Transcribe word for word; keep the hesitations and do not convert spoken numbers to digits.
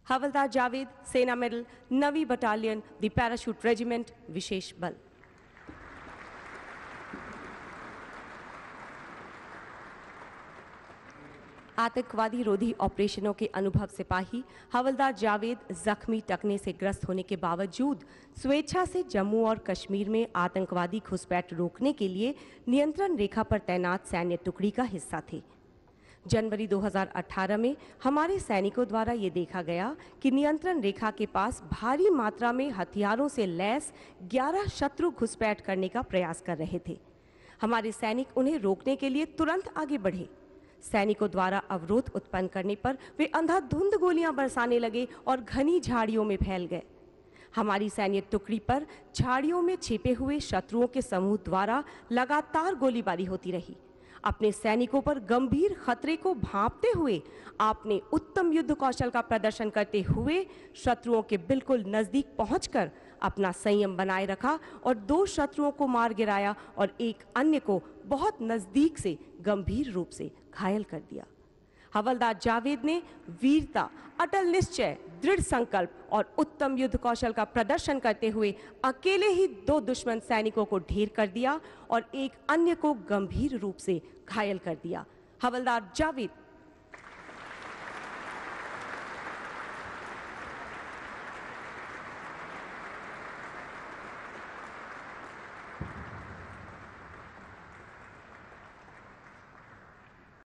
हवलदार जावेद, सेना मेडल, नवी battalion, the parachute regiment, विशेष बल। आतंकवादी रोधी ऑपरेशनों के अनुभव सिपाही हवलदार जावेद जख्मी टकने से ग्रस्त होने के बावजूद स्वेच्छा से जम्मू और कश्मीर में आतंकवादी घुसपैठ रोकने के लिए नियंत्रण रेखा पर तैनात सैन्य टुकड़ी का हिस्सा थे। जनवरी दो हज़ार अठारह में हमारे सैनिकों द्वारा ये देखा गया कि नियंत्रण रेखा के पास भारी मात्रा में हथियारों से लैस ग्यारह शत्रु घुसपैठ करने का प्रयास कर रहे थे। हमारे सैनिक उन्हें रोकने के लिए तुरंत आगे बढ़े। सैनिकों द्वारा अवरोध उत्पन्न करने पर वे अंधाधुंध गोलियां बरसाने लगे और घनी झाड़ियों में फैल गए। हमारी सैन्य टुकड़ी पर झाड़ियों में छिपे हुए शत्रुओं के समूह द्वारा लगातार गोलीबारी होती रही। अपने सैनिकों पर गंभीर खतरे को भांपते हुए आपने उत्तम युद्ध कौशल का प्रदर्शन करते हुए शत्रुओं के बिल्कुल नजदीक पहुंचकर अपना संयम बनाए रखा और दो शत्रुओं को मार गिराया और एक अन्य को बहुत नजदीक से गंभीर रूप से घायल कर दिया। हवलदार जावेद ने वीरता, अटल निश्चय, दृढ़ संकल्प और उत्तम युद्ध कौशल का प्रदर्शन करते हुए अकेले ही दो दुश्मन सैनिकों को ढेर कर दिया और एक अन्य को गंभीर रूप से घायल कर दिया। हवलदार जावेद